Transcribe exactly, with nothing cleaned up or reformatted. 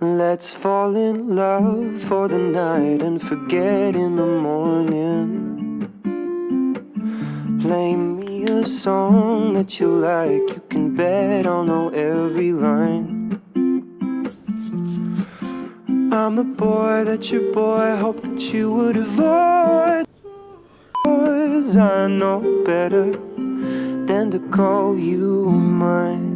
Let's fall in love for the night and forget in the morning. Play me a song that you like, you can bet I'll know every line. I'm the boy that your boy hoped that you would avoid, 'cause I know better than to call you mine.